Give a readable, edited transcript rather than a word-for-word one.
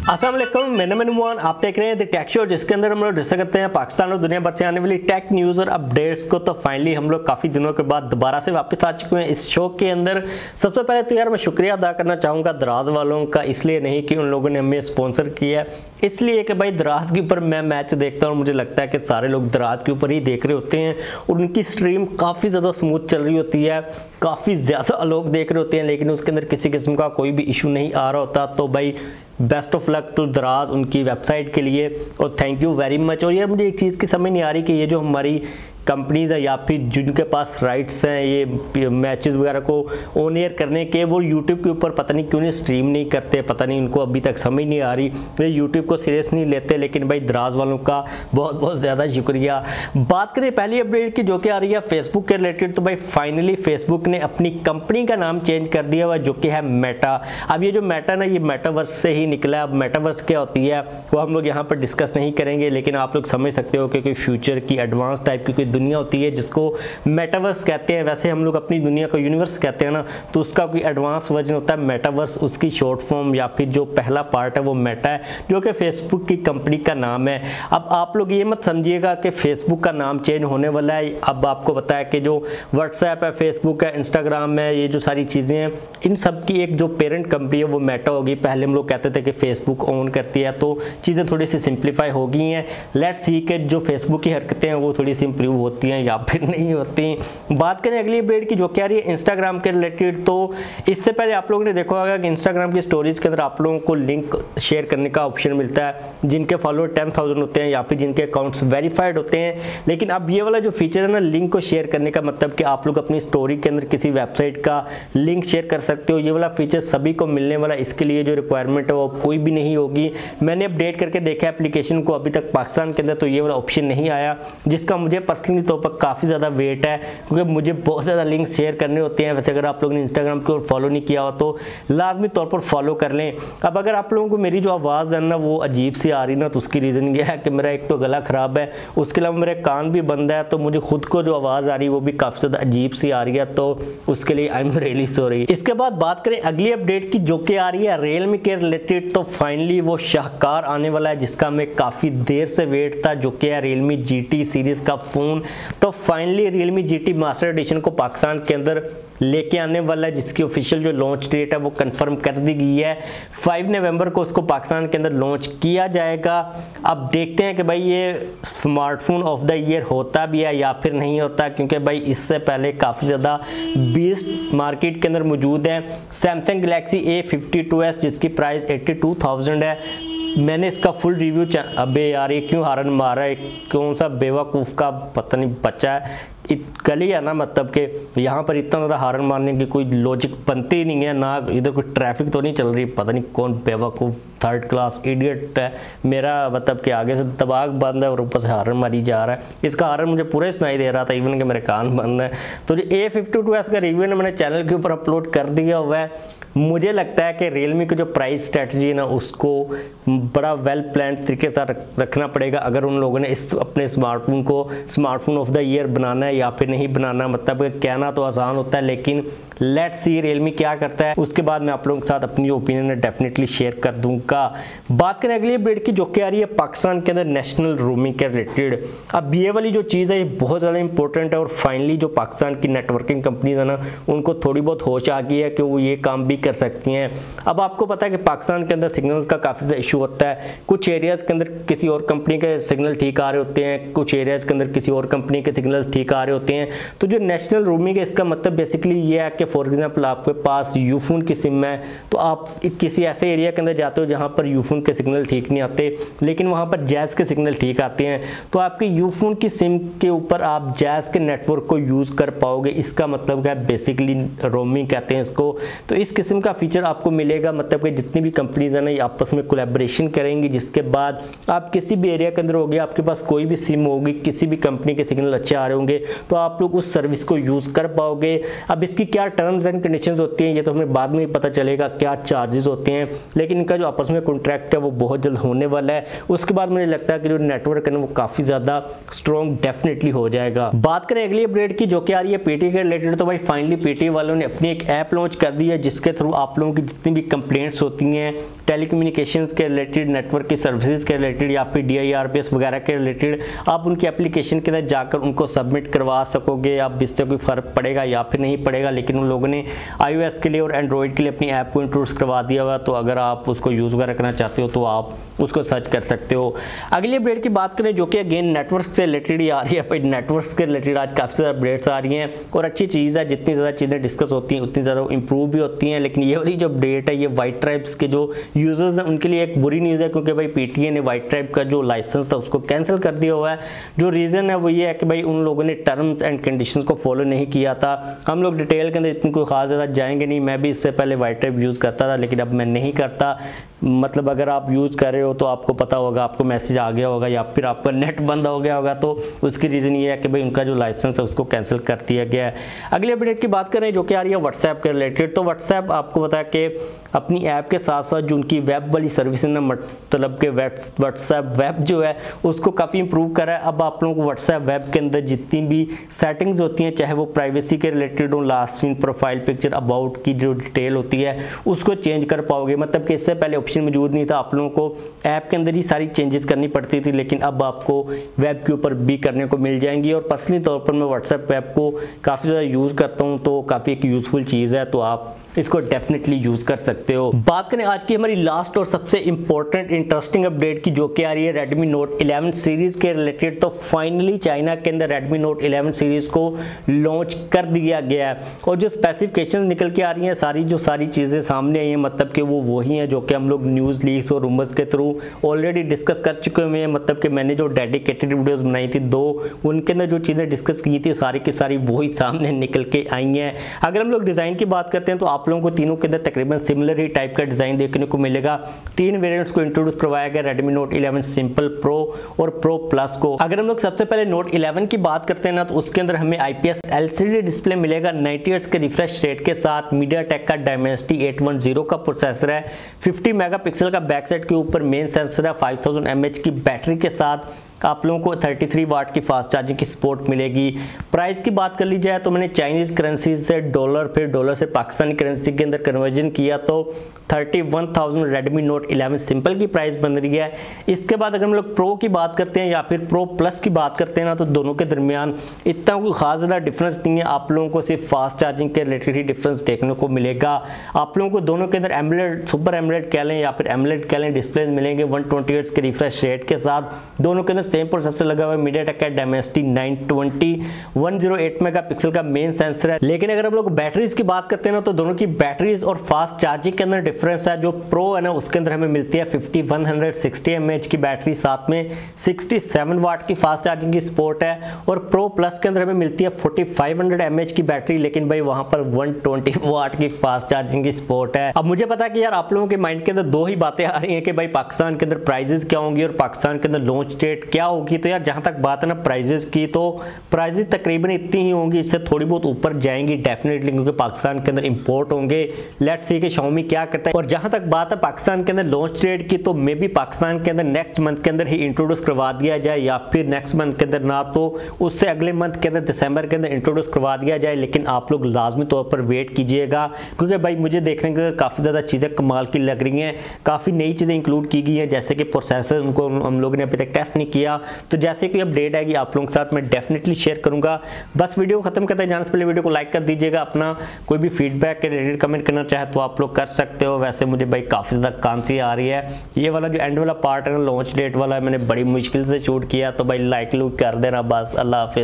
अस्सलाम वालेकुम, मेरा नाम नुमान। आप देख रहे हैं द टेकशोज, जिसके अंदर हम लोग डिस्कस करते हैं पाकिस्तान और दुनिया भर से आने वाली टेक न्यूज़ और अपडेट्स को। तो फाइनली हम लोग काफ़ी दिनों के बाद दोबारा से वापस आ चुके हैं इस शो के अंदर। सबसे पहले तो यार मैं शुक्रिया अदा करना चाहूँगा दराज वालों का, इसलिए नहीं कि उन लोगों ने हमें स्पॉन्सर किया है, इसलिए कि भाई दराज के ऊपर मैं मैच देखता हूँ और मुझे लगता है कि सारे लोग दराज के ऊपर ही देख रहे होते हैं और उनकी स्ट्रीम काफ़ी ज़्यादा स्मूथ चल रही होती है, काफ़ी ज़्यादा लोग देख रहे होते हैं, लेकिन उसके अंदर किसी किस्म का कोई भी इशू नहीं आ रहा होता। तो भाई बेस्ट ऑफ लक टू दराज उनकी वेबसाइट के लिए और थैंक यू वेरी मच। और यार मुझे एक चीज़ की समझ नहीं आ रही कि ये जो हमारी कंपनीज है या फिर जिनके पास राइट्स हैं ये मैचेस वगैरह को ऑन एयर करने के, वो यूट्यूब के ऊपर पता नहीं क्यों नहीं स्ट्रीम नहीं करते, पता नहीं उनको अभी तक समझ नहीं आ रही, वे यूट्यूब को सीरियस नहीं लेते। लेकिन भाई दराज वालों का बहुत बहुत ज़्यादा शुक्रिया। बात करें पहली अपडेट की जो कि आ रही है फेसबुक के रिलेटेड, तो भाई फाइनली फेसबुक ने अपनी कंपनी का नाम चेंज कर दिया हुआ जो कि है मेटा। अब ये जो मेटा ना, ये मेटावर्स से ही निकला है। अब मेटावर्स क्या होती है वो हम लोग यहाँ पर डिस्कस नहीं करेंगे, लेकिन आप लोग समझ सकते हो कि कोई फ्यूचर की एडवांस टाइप की कोई दुनिया होती है जिसको मेटावर्स कहते हैं। वैसे हम लोग अपनी दुनिया को यूनिवर्स कहते हैं ना, तो उसका कोई एडवांस वर्जन होता है मेटावर्स, उसकी शॉर्ट फॉर्म या फिर जो पहला पार्ट है वो मेटा है, जो कि फेसबुक की कंपनी का नाम है। अब आप लोग ये मत समझिएगा कि फेसबुक का नाम चेंज होने वाला है। अब आपको पता है कि जो व्हाट्सएप है, फेसबुक है, इंस्टाग्राम है, ये जो सारी चीज़ें हैं, इन सब की एक जो पेरेंट कंपनी है वो मेटा होगी। पहले हम लोग कहते थे कि फेसबुक ओन करती है, तो चीज़ें थोड़ी सी सिंप्लीफाई हो गई हैं। लेट्स सी कि जो फेसबुक की हरकतें हैं वो थोड़ी सी इंप्रूव होती हैं या फिर नहीं होती। बात करें अगली अपडेट की जो क्या रही है इंस्टाग्राम के रिलेटेड, तो इससे पहले आप लोगों ने देखा होगा कि इंस्टाग्राम की स्टोरीज के अंदर आप लोगों को लिंक शेयर करने का ऑप्शन मिलता है जिनके फॉलोअर 10,000 होते हैं या फिर जिनके अकाउंट्स वेरीफाइड होते हैं। लेकिन अब ये वाला जो फीचर है ना, लिंक को शेयर करने का मतलब कि आप लोग अपनी स्टोरी के अंदर किसी वेबसाइट का लिंक शेयर कर सकते हो, ये वाला फीचर सभी को मिलने वाला। इसके लिए जो रिक्वायरमेंट है वो कोई भी नहीं होगी। मैंने अपडेट करके देखा एप्लीकेशन को, अभी तक पाकिस्तान के अंदर तो ये वाला ऑप्शन नहीं आया, जिसका मुझे पर्सनली तौर पर काफ़ी ज़्यादा वेट है, क्योंकि मुझे बहुत ज़्यादा लिंक शेयर करने होते हैं। वैसे अगर आप लोगों ने इंस्टाग्राम की ओर फॉलो नहीं किया हो तो लाजमी तौर पर फॉलो कर लें। अब अगर आप लोगों को मेरी जो आवाज़ है ना वो अजीब सी आ रही ना, तो उसकी रीज़न ये है कि मेरा एक तो गला ख़राब है, उसके अलावा मेरे कान भी बंद है, तो मुझे खुद को जो आवाज़ आ रही है वो भी काफ़ी ज़्यादा अजीब सी आ रही है, तो उसके लिए आई एम रियली सॉरी। इसके बाद बात करें अगली अपडेट की जो कि आ रही है Realme के रिलेटेड, तो फाइनली वो शाहकार आने वाला है जिसका हमें काफ़ी देर से वेट था, जो कि है Realme GT सीरीज़ का फ़ोन। तो finally Realme GT master edition को पाकिस्तान के अंदर लेके आने वाला है, जिसकी ऑफिशियल जो लॉन्च डेट है वो कंफर्म कर दी गई है। 5 नवंबर को उसको पाकिस्तान के अंदर लॉन्च किया जाएगा। अब देखते हैं कि भाई ये स्मार्टफोन ऑफ द ईयर होता भी है या फिर नहीं होता, क्योंकि भाई इससे पहले काफ़ी ज़्यादा बीस्ट मार्केट के अंदर मौजूद है। सैमसंग गैलेक्सी A52s जिसकी प्राइस 82,000 है। मैंने इसका फुल रिव्यू अबे यार ये क्यों हारन मारा है, कौन सा बेवकूफ़ का पता नहीं बच्चा है, गली है ना, मतलब कि यहाँ पर इतना ज़्यादा हारन मारने की कोई लॉजिक बनती ही नहीं है ना, इधर कोई ट्रैफिक तो नहीं चल रही, पता नहीं कौन बेवकूफ़ थर्ड क्लास इडियट है, मेरा मतलब कि आगे से दबाग बंद है और ऊपर से हारन मारी जा रहा है। इसका हारन मुझे पूरा सुनाई दे रहा था, इवन कि मेरे कान बंद है। तो जो A52s का रिव्यू मैंने चैनल के ऊपर अपलोड कर दिया हुआ है। मुझे लगता है कि Realme की जो प्राइस स्ट्रेटजी है ना, उसको बड़ा वेल प्लान तरीके से रखना पड़ेगा अगर उन लोगों ने इस अपने स्मार्टफोन को स्मार्टफोन ऑफ द ईयर बनाना है या फिर नहीं बनाना। मतलब कहना तो आसान होता है, लेकिन लेट्स सी Realme क्या करता है, उसके बाद मैं आप लोगों के साथ अपनी ओपिनियन डेफिनेटली शेयर कर दूंगा। बात करें अगली अपडेट की जो कि आ रही है पाकिस्तान के अंदर नेशनल रोमिंग के रिलेटेड। अब ये वाली जो चीज़ है ये बहुत ज़्यादा इंपॉर्टेंट है और फाइनली जो पाकिस्तान की नेटवर्किंग कंपनीज है ना, उनको थोड़ी बहुत होश आ गई है कि वो ये काम भी कर सकती हैं। अब आपको पता है कि पाकिस्तान के अंदर सिग्नल्स का काफ़ी ज़्यादा इशू होता है, कुछ एरियाज़ के अंदर किसी और कंपनी के सिग्नल ठीक आ रहे होते हैं, कुछ एरियाज़ के अंदर किसी और कंपनी के सिग्नल ठीक आ रहे होते हैं। तो जो नेशनल रोमिंग है इसका मतलब बेसिकली ये है कि फॉर एग्जांपल आपके पास यूफोन की सिम है, तो आप किसी ऐसे एरिया के अंदर जाते हो जहाँ पर यूफोन के सिग्नल ठीक नहीं आते, लेकिन वहाँ पर जैज़ के सिग्नल ठीक आते हैं, तो आपके यूफोन की सिम के ऊपर आप जैज़ के नेटवर्क को यूज़ कर पाओगे। इसका मतलब क्या है, बेसिकली रोमिंग कहते हैं इसको। तो इस किस्म का फीचर आपको मिलेगा, मतलब कि जितनी भी कंपनीज है ना ये आपस में कोलैबोरेशन करेंगी, जिसके बाद आप किसी भी एरिया के अंदर होगे, आपके पास कोई भी सिम होगी, किसी भी कंपनी के सिग्नल अच्छे आ रहे होंगे, तो आप लोग उस सर्विस को यूज़ कर पाओगे। अब इसकी क्या टर्म्स एंड कंडीशंस होती हैं ये तो हमें बाद में ही पता चलेगा, क्या चार्जेस होते हैं, लेकिन इनका जो आपस में कॉन्ट्रैक्ट है वो बहुत जल्द होने वाला है। उसके बाद मुझे लगता है कि जो नेटवर्क है ना वो काफ़ी ज़्यादा स्ट्रॉन्ग डेफिनेटली हो जाएगा। बात करें अगली अपडेट की जो कि आ रही है पेटी के रिलेटेड, तो भाई फाइनली पेटी वालों ने अपनी एक ऐप लॉन्च कर दी है जिसके थ्रू आप लोगों की जितनी भी कंप्लेंट्स होती हैं टेलीकम्युनिकेशंस के रिलेटेड, नेटवर्क की सर्विसेज के रिलेटेड या फिर DIRPS वगैरह के रिलेटेड, आप उनकी एप्लीकेशन के अंदर जाकर उनको सबमिट करवा सकोगे। अब इससे कोई फ़र्क पड़ेगा या फिर नहीं पड़ेगा, लेकिन उन लोगों ने iOS के लिए और एंड्रॉइड के लिए अपनी ऐप को इंट्रोड्यूस करवा दिया हुआ, तो अगर आप उसको यूज़ वगैरह करना चाहते हो तो आप उसको सर्च कर सकते हो। अगली अपडेट की बात करें जो कि अगेन नेटवर्क से रिलेटेड ही आ रही है। भाई नेटवर्क के रिलेटेड आज काफ़ी ज़्यादा अपडेट्स आ रही हैं और अच्छी चीज़ है, जितनी ज़्यादा चीज़ें डिस्कस होती हैं उतनी ज़्यादा इंप्रूव भी होती हैं। लेकिन ये वाली जो अपडेट है ये वाइट ट्राइब्स के जो यूजर्स हैं उनके लिए एक बुरी न्यूज़ है, क्योंकि भाई PTA ने वाइट ट्राइब का जो लाइसेंस था उसको कैंसिल कर दिया हुआ है। जो रीज़न है वो ये है कि भाई उन लोगों ने टर्म्स एंड कंडीशंस को फॉलो नहीं किया था। हम लोग डिटेल के अंदर इतनी कोई खास ज़्यादा जाएंगे नहीं, मैं भी इससे पहले वाइट ट्राइब यूज़ करता था लेकिन अब मैं नहीं करता। मतलब अगर आप यूज़ कर रहे हो तो आपको पता होगा, आपको मैसेज आ गया होगा या फिर आपका नेट बंद हो गया होगा, तो उसकी रीज़न ये है कि भाई उनका जो लाइसेंस है उसको कैंसिल कर दिया गया है। अगली अपडेट की बात करें जो कि आ रही है व्हाट्सएप के रिलेटेड, तो व्हाट्सएप आपको पता है कि अपनी ऐप के साथ साथ जो उनकी वेब वाली सर्विस है ना, मतलब के व्हाट्सएप वेब जो है उसको काफ़ी इंप्रूव करा है। अब आप लोगों को व्हाट्सएप वेब के अंदर जितनी भी सेटिंग्स होती हैं, चाहे वो प्राइवेसी के रिलेटेड हो, last seen, profile picture, about की जो डिटेल होती है उसको चेंज कर पाओगे। मतलब कि इससे पहले ऑप्शन मौजूद नहीं था, आप लोगों को ऐप के अंदर ही सारी चेंजेस करनी पड़ती थी, लेकिन अब आपको वेब के ऊपर भी करने को मिल जाएंगी। और पर्सनली तौर पर मैं व्हाट्सएप वेब को काफ़ी ज़्यादा यूज़ करता हूँ, तो काफ़ी एक यूज़फुल चीज़ है, तो आप इसको डेफिनेटली यूज़ कर सकते हो। बात करें आज की हमारी लास्ट और सबसे इंपॉर्टेंट इंटरेस्टिंग अपडेट की जो कि आ रही है Redmi Note 11 सीरीज़ के रिलेटेड, तो फाइनली चाइना के अंदर Redmi Note 11 सीरीज़ को लॉन्च कर दिया गया है और जो स्पेसिफिकेशन निकल के आ रही हैं, सारी चीज़ें सामने आई हैं, मतलब कि वो वही हैं जो कि हम लोग न्यूज़ लीक्स और रूमर्स के थ्रू ऑलरेडी डिस्कस कर चुके हुए हैं। मतलब कि मैंने जो डेडिकेटेड वीडियोज़ बनाई थी 2, उनके अंदर जो चीज़ें डिस्कस की थी सारी की सारी वही सामने निकल के आई हैं। अगर हम लोग डिज़ाइन की बात करते हैं तो आप लोगों को तीनों के अंदर तकरीबन सिमिलर ही टाइप का डिज़ाइन देखने को मिलेगा। 3 वेरिएंट्स को इंट्रोड्यूस करवाया गया Redmi Note 11 सिंपल, प्रो और प्रो प्लस को। अगर हम लोग सबसे पहले Note 11 की बात करते हैं ना, तो उसके अंदर हमें IPS LCD डिस्प्ले मिलेगा 90 हर्ट्ज के रिफ्रेश रेट के साथ। MediaTek का Dimensity 810 का प्रोसेसर है, 50 मेगापिक्सल का बैक साइड के ऊपर मेन सेंसर है, 5000 mAh की बैटरी के साथ आप लोगों को 33 वाट की फास्ट चार्जिंग की सपोर्ट मिलेगी। प्राइस की बात कर ली जाए तो मैंने चाइनीज़ करेंसी से डॉलर, फिर डॉलर से पाकिस्तानी करेंसी के अंदर कन्वर्जन किया तो 31,000 Redmi Note 11 सिंपल की प्राइस बन रही है। इसके बाद अगर हम लोग प्रो की बात करते हैं या फिर प्रो प्लस की बात करते हैं ना, तो दोनों के दरमियान इतना कोई खास ज़्यादा डिफरेंस नहीं है। आप लोगों को सिर्फ फास्ट चार्जिंग के रिलेटेड ही डिफरेंस देखने को मिलेगा। आप लोगों को दोनों के अंदर एमोलेड, सुपर एमोलेड कह लें या फिर एमोलेड कह लें, डिस्प्ले मिलेंगे 120 हर्ट्ज के रिफ्रेश रेट के साथ। दोनों के अंदर सेम प्रोसेसर लगा हुआ है, MediaTek का Dimensity 920, 108 मेगापिक्सल का मेन सेंसर है। लेकिन अगर हम लोग बैटरीज की बात करते हैं ना, तो दोनों की बैटरीज और फास्ट चार्जिंग के अंदर डिफरेंस है। जो प्रो है ना उसके अंदर हमें मिलती है 5160 mAh की बैटरी, साथ में 67 वाट की फास्ट चार्जिंग की सपोर्ट है। और प्रो प्लस के अंदर हमें मिलती है 4500 mAh की बैटरी, लेकिन भाई वहां पर 120 वाट की फास्ट चार्जिंग की सपोर्ट है। अब मुझे पता है कि यार आप लोगों के माइंड के अंदर दो ही बातें आ रही हैं कि भाई पाकिस्तान के अंदर प्राइजेस क्या होंगी और पाकिस्तान के अंदर लॉन्च डेट क्या होगी। तो यार जहां तक बात है ना प्राइजेस की, तो प्राइजेस तकरीबन इतनी ही होंगी, इससे थोड़ी बहुत ऊपर जाएंगी डेफिनेटली, क्योंकि पाकिस्तान के अंदर इंपोर्ट होंगे। लेट्स सी कि Xiaomi क्या करता है। और जहां तक बात है पाकिस्तान के अंदर लॉन्च डेट की, तो मे बी पाकिस्तान के अंदर नेक्स्ट मंथ के अंदर ही इंट्रोड्यूस करवा दिया जाए, या फिर नेक्स्ट मंथ के अंदर ना तो उससे अगले मंथ के अंदर दिसंबर के अंदर इंट्रोड्यूस करवा दिया जाए। लेकिन आप लोग लाजमी तौर पर वेट कीजिएगा, क्योंकि भाई मुझे देखने के काफ़ी ज़्यादा चीज़ें कमाल की लग रही हैं। काफ़ी नई चीज़ें इंक्लूड की गई हैं, जैसे कि प्रोसेसर, उनको हम लोगों ने अभी तक टेस्ट नहीं किया। तो जैसे कोई अपडेट आएगी आप लोगों के साथ मैं डेफिनेटली शेयर करूंगा। बस वीडियो खत्म करते हैं जाने से पहले वीडियो को लाइक कर दीजिएगा। अपना कोई भी फीडबैक के रिलेटेड कमेंट करना चाहे तो आप लोग कर सकते हो। वैसे मुझे भाई काफ़ी ज़्यादा खांसी आ रही है। ये वाला जो एंड वाला पार्ट है ना, लॉन्च डेट वाला, मैंने बड़ी मुश्किल से शूट किया, तो भाई लाइक लूक कर देना बस। अल्लाह हाफिज़।